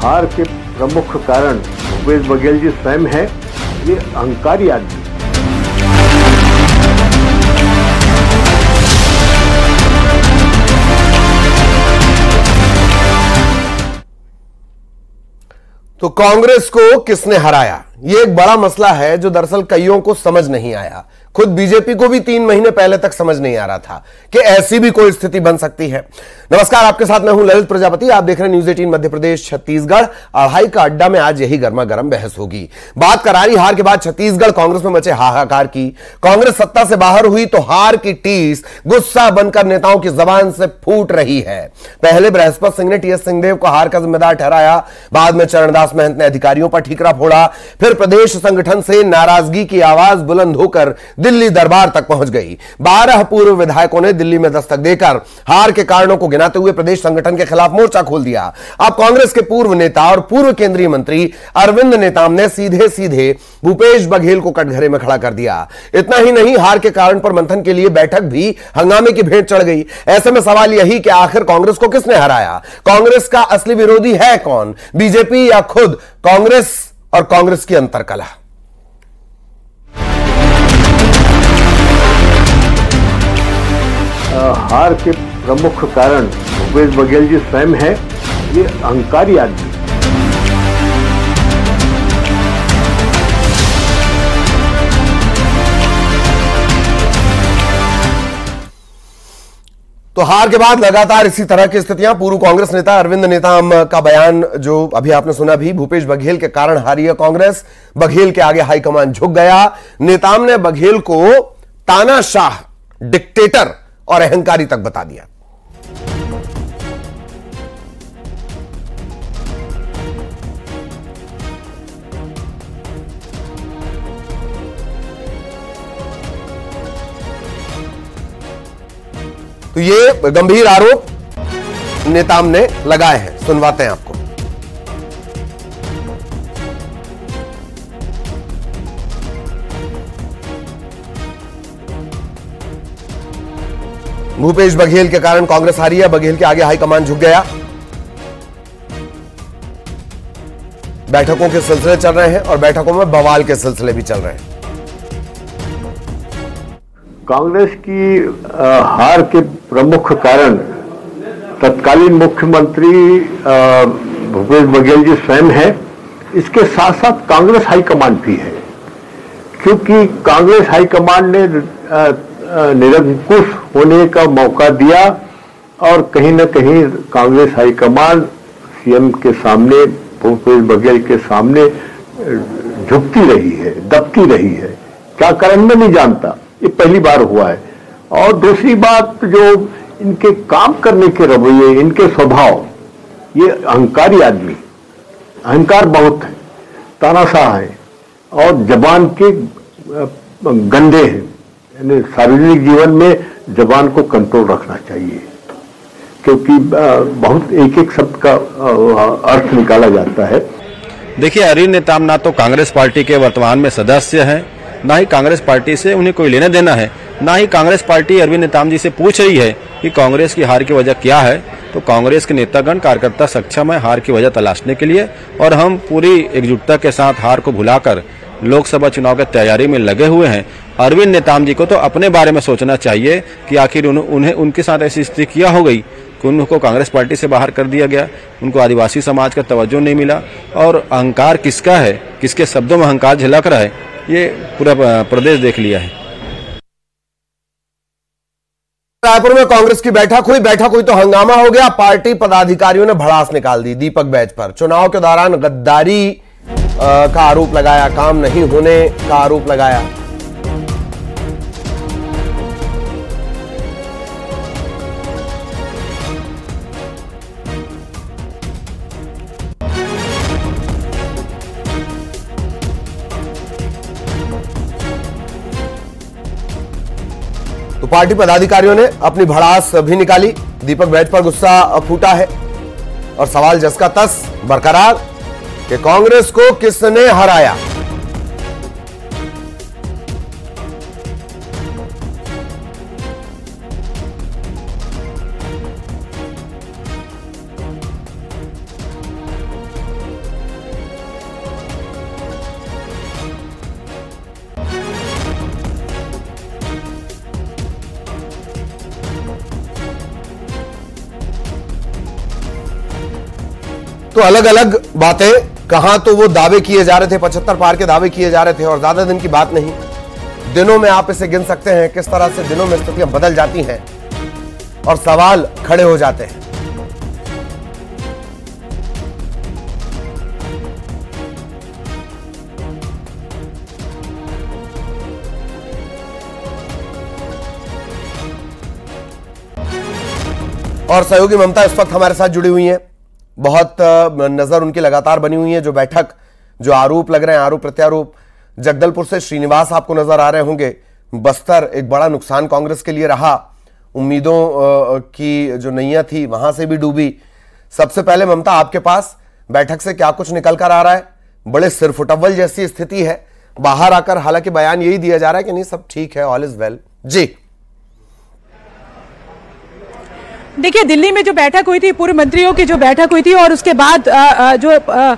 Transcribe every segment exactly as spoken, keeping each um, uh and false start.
हार के प्रमुख कारण भूपेश बघेल जी स्वयं है। ये अहंकारी आदमी। तो कांग्रेस को किसने हराया, यह एक बड़ा मसला है जो दरअसल कईयों को समझ नहीं आया। खुद बीजेपी को भी तीन महीने पहले तक समझ नहीं आ रहा था कि ऐसी भी कोई स्थिति बन सकती है। नमस्कार, आपके साथ मैं हूं ललित प्रजापति। आप देख रहे हैं न्यूज अठारह मध्य प्रदेश छत्तीसगढ़। अढ़ाई का अड्डा में आज यही गर्मा गर्म बहस होगी। बात करारी हार के बाद छत्तीसगढ़ कांग्रेस में मचे हाहाकार की। कांग्रेस सत्ता से बाहर हुई तो हार की टीस गुस्सा बनकर नेताओं की जबान से फूट रही है। पहले बृहस्पति सिंह ने टीएस सिंहदेव को हार का जिम्मेदार ठहराया, बाद में चरणदास महंत ने अधिकारियों पर ठीकरा फोड़ा, फिर प्रदेश संगठन से नाराजगी की आवाज बुलंद होकर दिल्ली दरबार तक पहुंच गई। बारह पूर्व विधायकों ने दिल्ली में दस्तक देकर हार के कारणों को गिनाते हुए प्रदेश संगठन के खिलाफ मोर्चा खोल दिया। अब कांग्रेस के पूर्व नेता और पूर्व केंद्रीय मंत्री अरविंद नेताम ने सीधे सीधे भूपेश बघेल को कटघरे में खड़ा कर दिया। इतना ही नहीं, हार के कारण पर मंथन के लिए बैठक भी हंगामे की भेंट चढ़ गई। ऐसे में सवाल यही कि आखिर कांग्रेस को किसने हराया? कांग्रेस का असली विरोधी है कौन, बीजेपी या खुद कांग्रेस और कांग्रेस की अंतरकलह? हार के प्रमुख कारण भूपेश बघेल जी स्वयं है। ये अहंकारी आदमी। तो हार के बाद लगातार इसी तरह की स्थितियां। पूर्व कांग्रेस नेता अरविंद नेताम का बयान जो अभी आपने सुना भी, भूपेश बघेल के कारण हारी है कांग्रेस, बघेल के आगे हाईकमान झुक गया। नेताम ने बघेल को तानाशाह, डिक्टेटर और अहंकारी तक बता दिया। तो ये गंभीर आरोप नेताम ने लगाए हैं, सुनवाते हैं आपको। भूपेश बघेल के कारण कांग्रेस हारी है, बघेल के आगे हाईकमान झुक गया। बैठकों के सिलसिले चल रहे हैं और बैठकों में बवाल के सिलसिले भी चल रहे हैं। कांग्रेस की हार के प्रमुख कारण तत्कालीन मुख्यमंत्री भूपेश बघेल जी स्वयं है। इसके साथ साथ कांग्रेस हाईकमान भी है, क्योंकि कांग्रेस हाईकमान ने निरंकुश होने का मौका दिया और कहीं ना कहीं कांग्रेस हाईकमान सीएम के सामने, भूपेश बघेल के सामने झुकती रही है, दबती रही है। क्या कारण मैं नहीं जानता, ये पहली बार हुआ है। और दूसरी बात, जो इनके काम करने के रवैये, इनके स्वभाव, ये अहंकारी आदमी, अहंकार बहुत है, तानाशाह है और जबान के गंदे हैं। यानी सार्वजनिक जीवन में जबान को कंट्रोल रखना चाहिए, क्योंकि बहुत एक एक शब्द का अर्थ निकाला जाता है। देखिए, अरविंद नेताम ना तो कांग्रेस पार्टी के वर्तमान में सदस्य हैं, ना ही कांग्रेस पार्टी से उन्हें कोई लेना देना है, ना ही कांग्रेस पार्टी अरविंद नेताम जी से पूछ रही है कि कांग्रेस की हार की वजह क्या है। तो कांग्रेस के नेतागण, कार्यकर्ता सक्षम है हार की वजह तलाशने के लिए, और हम पूरी एकजुटता के साथ हार को भुलाकर लोकसभा चुनाव की तैयारी में लगे हुए हैं। अरविंद नेताम जी को तो अपने बारे में सोचना चाहिए कि आखिर उन्हें उनके साथ ऐसी स्थिति क्या हो गई कि उनको कांग्रेस पार्टी से बाहर कर दिया गया, उनको आदिवासी समाज का तवज्जो नहीं मिला। और अहंकार किसका है, किसके शब्दों में अहंकार झलक रहा है, ये पूरा प्रदेश देख लिया है। रायपुर में कांग्रेस की बैठक हुई। बैठक हुई तो हंगामा हो गया। पार्टी पदाधिकारियों ने भड़ास निकाल दी दीपक बैच पर। चुनाव के दौरान गद्दारी आ, का आरोप लगाया, काम नहीं होने का आरोप लगाया। तो पार्टी पदाधिकारियों ने अपनी भड़ास भी निकाली। दीपक बैच पर गुस्सा फूटा है और सवाल जस का तस बरकरार कि कांग्रेस को किसने हराया। तो अलग अलग बातें, कहां तो वो दावे किए जा रहे थे, पचहत्तर पार के दावे किए जा रहे थे और ज्यादा दिन की बात नहीं, दिनों में आप इसे गिन सकते हैं किस तरह से दिनों में स्थितियां बदल जाती हैं और सवाल खड़े हो जाते हैं। और सहयोगी ममता इस वक्त हमारे साथ जुड़ी हुई हैं, बहुत नजर उनकी लगातार बनी हुई है। जो बैठक, जो आरोप लग रहे हैं, आरोप प्रत्यारोप, जगदलपुर से श्रीनिवास आपको नजर आ रहे होंगे। बस्तर एक बड़ा नुकसान कांग्रेस के लिए रहा, उम्मीदों की जो नैया थी वहां से भी डूबी। सबसे पहले ममता, आपके पास बैठक से क्या कुछ निकल कर आ रहा है? बड़े सिरफुटव्वल जैसी स्थिति है, बाहर आकर हालांकि बयान यही दिया जा रहा है कि नहीं सब ठीक है, ऑल इज वेल। जी देखिए, दिल्ली में जो बैठक हुई थी, पूर्व मंत्रियों की जो बैठक हुई थी और उसके बाद आ, आ, जो आ,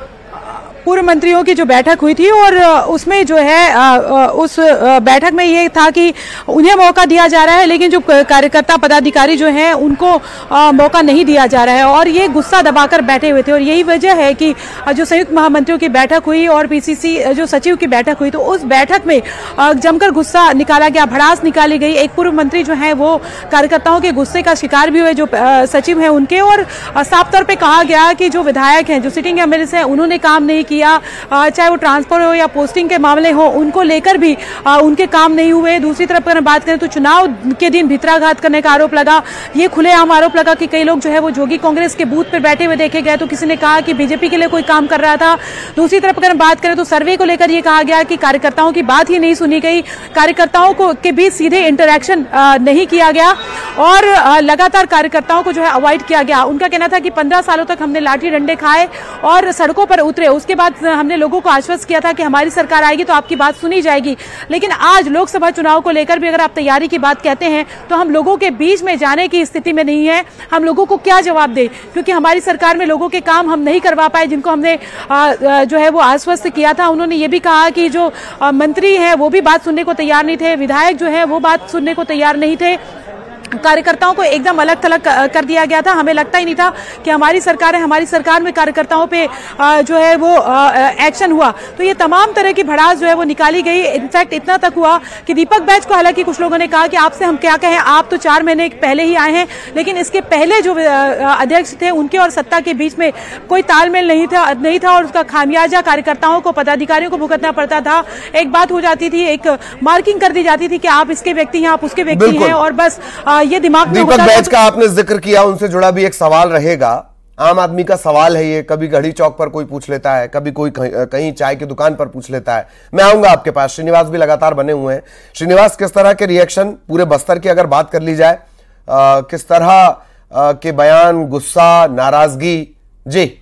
पूर्व मंत्रियों की जो बैठक हुई थी और उसमें जो है आ, आ, उस बैठक में ये था कि उन्हें मौका दिया जा रहा है, लेकिन जो कार्यकर्ता पदाधिकारी जो हैं उनको आ, मौका नहीं दिया जा रहा है और ये गुस्सा दबाकर बैठे हुए थे। और यही वजह है कि जो संयुक्त महामंत्रियों की बैठक हुई और पीसीसी जो सचिव की बैठक हुई, तो उस बैठक में जमकर गुस्सा निकाला गया, भड़ास निकाली गई। एक पूर्व मंत्री जो है वो कार्यकर्ताओं के गुस्से का शिकार भी हुए, जो सचिव है उनके, और साफ तौर पर कहा गया कि जो विधायक हैं, जो सिटिंग एमएलए हैं, उन्होंने काम नहीं किया, चाहे वो ट्रांसफर हो या पोस्टिंग के मामले हो, उनको लेकर भी आ, उनके काम नहीं हुए। दूसरी तरफ अगर बात करें तो चुनाव के दिन भितराघात करने का आरोप लगा, ये खुलेआम आरोप लगा कि कई लोग जो है वो जोगी कांग्रेस के बूथ पर बैठे हुए देखे गए, तो किसी ने कहा कि बीजेपी के लिए कोई काम कर रहा था। दूसरी तरफ अगर बात करें तो सर्वे को लेकर ये कहा गया कि कार्यकर्ताओं की बात ही नहीं सुनी गई, कार्यकर्ताओं को के बीच सीधे इंटरैक्शन नहीं किया गया और लगातार कार्यकर्ताओं को जो है अवॉइड किया गया। उनका कहना था कि पंद्रह सालों तक हमने लाठी डंडे खाए और सड़कों पर उतरे, उसके बाद हमने लोगों को आश्वस्त किया था कि हमारी सरकार आएगी तो आपकी बात सुनी जाएगी। लेकिन आज लोकसभा चुनाव को लेकर भी अगर आप तैयारी की बात कहते हैं तो हम लोगों के बीच में जाने की स्थिति में नहीं है। हम लोगों को क्या जवाब दें, क्योंकि हमारी सरकार में लोगों के काम हम नहीं करवा पाए जिनको हमने आ, जो है वो आश्वस्त किया था। उन्होंने ये भी कहा कि जो आ, मंत्री हैं वो भी बात सुनने को तैयार नहीं थे, विधायक जो है वो बात सुनने को तैयार नहीं थे, कार्यकर्ताओं को एकदम अलग थलग कर दिया गया था। हमें लगता ही नहीं था कि हमारी सरकार है, हमारी सरकार में कार्यकर्ताओं पे जो है वो एक्शन हुआ। तो ये तमाम तरह की भड़ास जो है वो निकाली गई। इनफैक्ट इतना तक हुआ कि दीपक बैज को हालांकि कुछ लोगों ने कहा कि आपसे हम क्या कहें, आप तो चार महीने पहले ही आए हैं, लेकिन इसके पहले जो अध्यक्ष थे उनके और सत्ता के बीच में कोई तालमेल नहीं था नहीं था और उसका खामियाजा कार्यकर्ताओं को, पदाधिकारियों को भुगतना पड़ता था। एक बात हो जाती थी, एक मार्किंग कर दी जाती थी कि आप इसके व्यक्ति हैं, आप उसके व्यक्ति हैं, और बस ये दिमाग में दीपक बैज का आपने जिक्र किया, उनसे जुड़ा भी एक सवाल रहेगा। आम आदमी का सवाल है ये, कभी घड़ी चौक पर कोई पूछ लेता है, कभी कोई कहीं, कहीं चाय की दुकान पर पूछ लेता है। मैं आऊंगा आपके पास, श्रीनिवास भी लगातार बने हुए हैं। श्रीनिवास, किस तरह के रिएक्शन पूरे बस्तर की अगर बात कर ली जाए, आ, किस तरह आ, के बयान, गुस्सा, नाराजगी? जी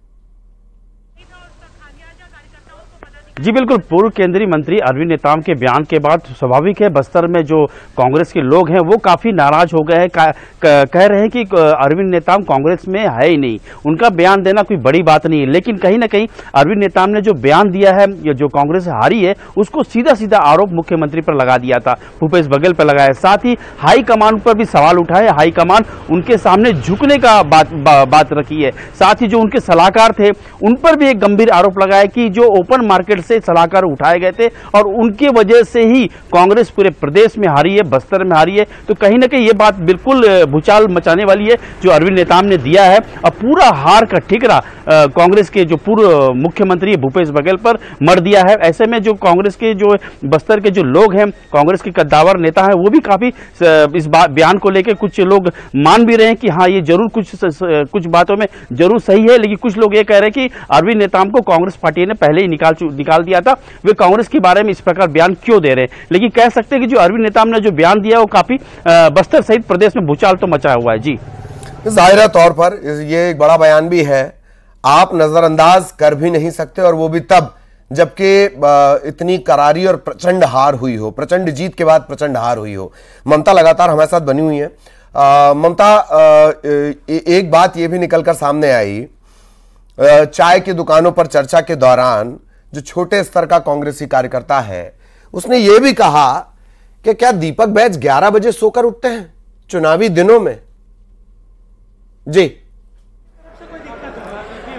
जी बिल्कुल, पूर्व केंद्रीय मंत्री अरविंद नेताम के बयान के बाद स्वाभाविक है बस्तर में जो कांग्रेस के लोग हैं वो काफी नाराज हो गए हैं। कह रहे हैं कि अरविंद नेताम कांग्रेस में है ही नहीं, उनका बयान देना कोई बड़ी बात नहीं है। लेकिन कहीं ना कहीं अरविंद नेताम ने जो बयान दिया है, जो कांग्रेस हारी है, उसको सीधा सीधा आरोप मुख्यमंत्री पर लगा दिया था, भूपेश बघेल पर लगाया। साथ ही हाईकमान पर भी सवाल उठाए, हाईकमान उनके सामने झुकने का बात बा, बात रखी है। साथ ही जो उनके सलाहकार थे उन पर भी एक गंभीर आरोप लगाया कि जो ओपन मार्केट से सलाहकार उठाए गए थे और उनकी वजह से ही कांग्रेस पूरे प्रदेश में हारी है, बस्तर में हारी है। तो कहीं ना कहीं ये बात बिल्कुल भूचाल मचाने वाली है जो अरविंद नेताम ने दिया है। अब पूरा हार का ठिकरा कांग्रेस के जो पूर्व मुख्यमंत्री भूपेश बघेल पर मर दिया है। ऐसे में जो कांग्रेस के जो बस्तर के जो लोग हैं, कांग्रेस के कद्दावर नेता हैं, वो भी काफी इस बयान को लेकर कुछ लोग मान भी रहे हैं कि हाँ ये जरूर कुछ कुछ बातों में जरूर सही है। लेकिन कुछ लोग ये कह रहे हैं कि अरविंद नेताम को कांग्रेस पार्टी ने पहले ही निकाल निकाल दिया था, वे कांग्रेस के बारे में इस प्रकार बयान क्यों दे रहे हैं। लेकिन कह सकते हैं कि जो अरविंद नेताम ने जो बयान दिया वो काफी बस्तर सहित प्रदेश में भूचाल तो मचाया हुआ है। जी जाहिर तौर पर ये एक बड़ा बयान भी है, आप नजरअंदाज कर भी नहीं सकते, और वो भी तब जबकि इतनी करारी और प्रचंड हार हुई हो, प्रचंड जीत के बाद प्रचंड हार हुई हो। ममता लगातार हमारे साथ बनी हुई है। ममता, एक बात ये भी निकलकर सामने आई, चाय की दुकानों पर चर्चा के दौरान जो छोटे स्तर का कांग्रेसी कार्यकर्ता है उसने ये भी कहा कि क्या दीपक बैज ग्यारह बजे सोकर उठते हैं चुनावी दिनों में? जी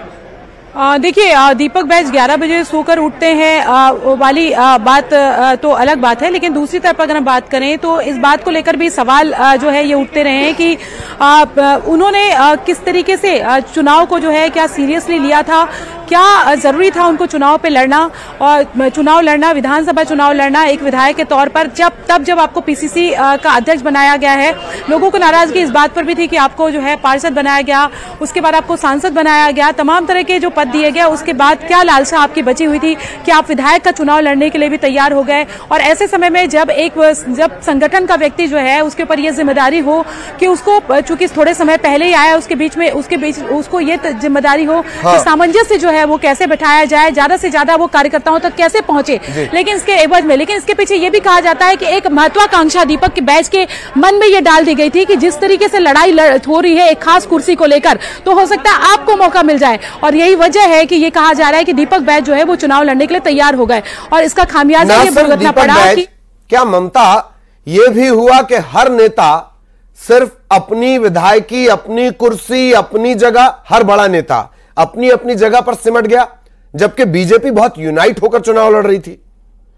देखिए, दीपक बैज ग्यारह बजे सोकर उठते हैं आ, वाली आ, बात आ, तो अलग बात है, लेकिन दूसरी तरफ अगर हम बात करें तो इस बात को लेकर भी सवाल आ, जो है ये उठते रहे हैं कि आ, उन्होंने आ, किस तरीके से आ, चुनाव को जो है क्या सीरियसली लिया था, क्या जरूरी था उनको चुनाव पे लड़ना, और चुनाव लड़ना, विधानसभा चुनाव लड़ना एक विधायक के तौर पर, जब तब जब आपको पीसीसी का अध्यक्ष बनाया गया है। लोगों को नाराजगी इस बात पर भी थी कि आपको जो है पार्षद बनाया गया, उसके बाद आपको सांसद बनाया गया, तमाम तरह के जो पद दिए गए, उसके बाद क्या लालसा आपकी बची हुई थी कि आप विधायक का चुनाव लड़ने के लिए भी तैयार हो गए। और ऐसे समय में जब एक जब संगठन का व्यक्ति जो है उसके ऊपर यह जिम्मेदारी हो कि उसको, चूंकि थोड़े समय पहले ही आया, उसके बीच में उसके बीच उसको ये जिम्मेदारी हो हाँ। कि सामंजस्य जो है वो कैसे बैठाया जाए, ज्यादा से ज्यादा वो कार्यकर्ताओं तक कैसे पहुंचे। लेकिन इसके एवज में, लेकिन इसके पीछे ये भी कहा जाता है कि एक महत्वाकांक्षा दीपक के बैच के मन में ये डाल दी गई थी कि जिस तरीके से लड़ाई लड़, हो रही है एक खास कुर्सी को लेकर, तो हो सकता है आपको मौका मिल जाए। और यही वजह है कि ये कहा जा रहा है कि दीपक बैच जो है वो चुनाव लड़ने के लिए तैयार हो गए, और इसका खामियाजा ये भुगतना पड़ा। कि क्या ममता, ये भी हुआ कि हर नेता सिर्फ अपनी विधायकी, अपनी कुर्सी, अपनी जगह, हर बड़ा नेता अपनी अपनी जगह पर सिमट गया, जबकि बीजेपी बहुत यूनाइट होकर चुनाव लड़ रही थी?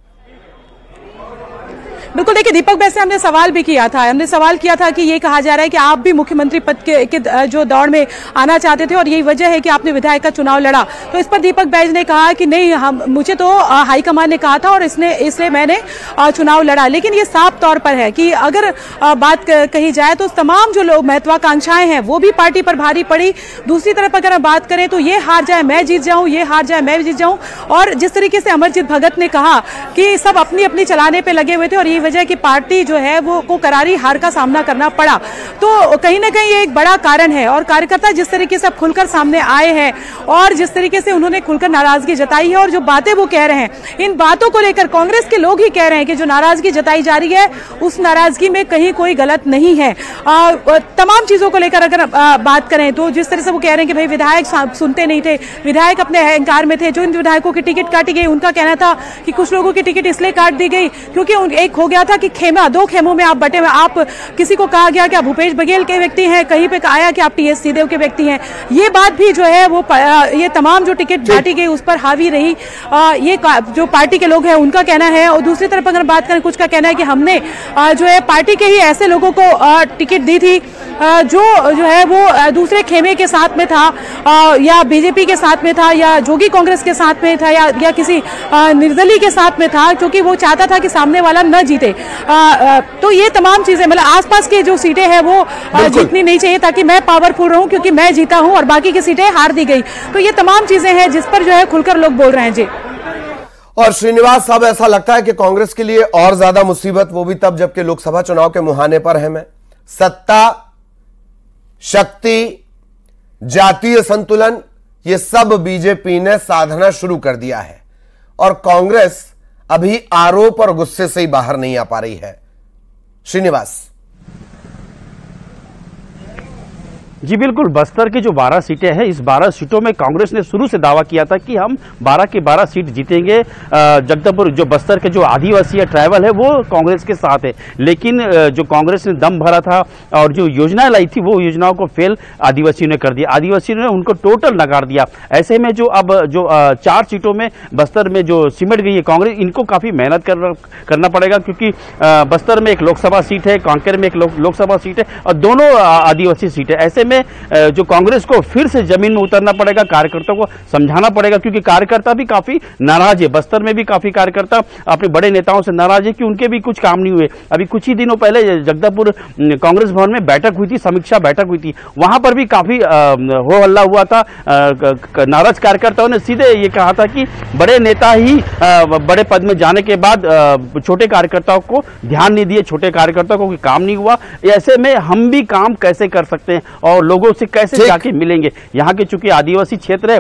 बिल्कुल, देखिए, दीपक बैज से हमने सवाल भी किया था, हमने सवाल किया था कि ये कहा जा रहा है कि आप भी मुख्यमंत्री पद के, के जो दौड़ में आना चाहते थे और यही वजह है कि आपने विधायक का चुनाव लड़ा। तो इस पर दीपक बैज ने कहा कि नहीं, हम मुझे तो हाईकमान ने कहा था और इसने इसलिए मैंने चुनाव लड़ा। लेकिन ये साफ तौर पर है कि अगर बात कही जाए तो तमाम जो लोग महत्वाकांक्षाएं हैं वो भी पार्टी पर भारी पड़ी। दूसरी तरफ अगर हम बात करें तो ये हार जाए मैं जीत जाऊं, ये हार जाए मैं जीत जाऊं, और जिस तरीके से अमरजीत भगत ने कहा कि सब अपनी अपनी चलाने पर लगे हुए थे और ये वजह कि पार्टी जो है वो को करारी हार का सामना करना पड़ा। तो कहीं ना कहीं ये एक बड़ा कारण है। और कार्यकर्ता जिस तरीके से खुलकर सामने आए हैं और जिस तरीके से उन्होंने खुलकर नाराजगी जताई है, और जो बातें वो कह रहे हैं, इन बातों को लेकर कांग्रेस के लोग ही कह रहे हैं कि जो नाराजगी जताई जा रही है उस नाराजगी में कहीं कोई गलत नहीं है। आ, तमाम चीजों को लेकर अगर आ, बात करें तो जिस तरह से वो कह रहे हैं कि भाई विधायक सुनते नहीं थे, विधायक अपने अहंकार में थे। जो इन विधायकों की टिकट काटी गई, उनका कहना था कि कुछ लोगों की टिकट इसलिए काट दी गई क्योंकि एक हो गया था कि खेमा, दो खेमों में आप बटे हुए, आप किसी को कहा गया कि आप भूपेश बघेल के व्यक्ति हैं, कहीं पे आया कि आप टीएस सिंहदेव के व्यक्ति हैं। ये बात भी जो है वो ये तमाम जो टिकट बांटी गई उस पर हावी रही। आ, ये जो पार्टी के लोग हैं उनका कहना है। और दूसरी तरफ अगर बात करें, कुछ का कहना है कि हमने आ, जो है पार्टी के ही ऐसे लोगों को आ, टिकट दी थी आ, जो जो है वो दूसरे खेमे के साथ में था, आ, या बीजेपी के साथ में था, या जोगी कांग्रेस के साथ में था, या, या किसी निर्दलीय के साथ में था, क्योंकि वो चाहता था कि सामने वाला न जीते। आ, आ, तो ये तमाम चीजें, मतलब आसपास की जो सीटें हैं वो जीतनी नहीं चाहिए ताकि मैं पावरफुल रहूं क्योंकि मैं जीता हूं और बाकी की सीटें हार दी गई। तो ये तमाम चीजें हैं जिस पर जो है खुलकर लोग बोल रहे हैं। जी, और श्रीनिवास साहब, ऐसा लगता है कि कांग्रेस के लिए और ज्यादा मुसीबत वो भी तब जबकि लोकसभा चुनाव के मुहाने पर है। मैं सत्ता, शक्ति, जातीय संतुलन, ये सब बीजेपी ने साधना शुरू कर दिया है और कांग्रेस अभी आरोप और गुस्से से ही बाहर नहीं आ पा रही है। श्रीनिवास जी बिल्कुल, बस्तर की जो बारह सीटें हैं, इस बारह सीटों में कांग्रेस ने शुरू से दावा किया था कि हम बारह के बारह सीट जीतेंगे। जगदलपुर जो बस्तर के जो आदिवासी या ट्राइबल है वो कांग्रेस के साथ है, लेकिन जो कांग्रेस ने दम भरा था और जो योजनाएं लाई थी वो योजनाओं को फेल आदिवासियों ने कर दिया, आदिवासियों ने उनको टोटल नकार दिया। ऐसे में जो अब जो चार सीटों में बस्तर में जो सिमट गई है कांग्रेस, इनको काफी मेहनत कर, करना पड़ेगा क्योंकि बस्तर में एक लोकसभा सीट है, कांकेर में एक लोकसभा सीट है और दोनों आदिवासी सीट है। ऐसे में जो कांग्रेस को फिर से जमीन में उतरना पड़ेगा, कार्यकर्ताओं को समझाना पड़ेगा क्योंकि कार्यकर्ता भी काफी नाराज है। बस्तर में भी काफी कार्यकर्ता अपने बड़े नेताओं से नाराज है कि उनके भी कुछ काम नहीं हुए। अभी कुछ ही दिनों पहले जगदलपुर कांग्रेस भवन में बैठक हुई थी, समीक्षा बैठक हुई थी, वहां पर भी काफी हो हल्ला हुआ था। नाराज कार्यकर्ताओं ने सीधे ये कहा था कि बड़े नेता ही बड़े पद में जाने के बाद छोटे कार्यकर्ताओं को ध्यान नहीं दिए, छोटे कार्यकर्ताओं को कोई काम नहीं हुआ। ऐसे में हम भी काम कैसे कर सकते हैं और लोगों से कैसे जाके मिलेंगे? यहाँ के चूंकि आदिवासी क्षेत्र है।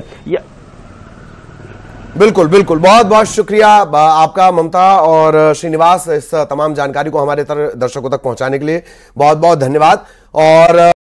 बिल्कुल बिल्कुल, बहुत बहुत शुक्रिया आपका ममता और श्रीनिवास, इस तमाम जानकारी को हमारे दर्शकों तक पहुंचाने के लिए बहुत बहुत धन्यवाद। और